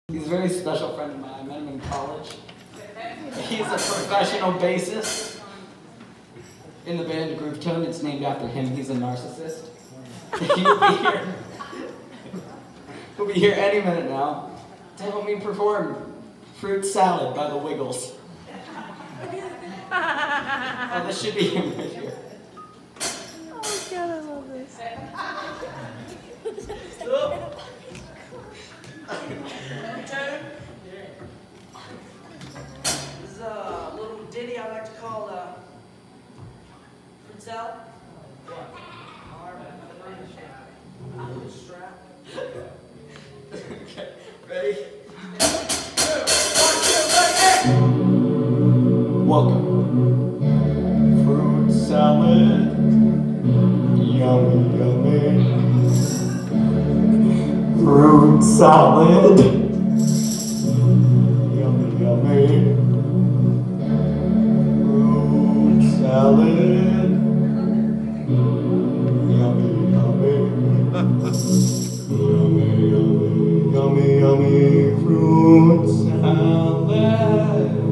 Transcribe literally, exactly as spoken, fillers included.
He's a very special friend of mine. I met him in college. He's a professional bassist in the band Groove Tone. It's named after him. He's a narcissist. He'll be here. He'll be here any minute now to help me perform Fruit Salad by the Wiggles. Oh, this should be him right here. Oh God, I love this. This is a little ditty I like to call uh, Fruit Salad. What? A little strap. Okay, ready? Welcome. Fruit salad. Yummy, yummy. Fruit salad. Yummy, yummy. Fruit salad. Yummy, yummy. Yummy, yummy, yummy, yummy fruit salad.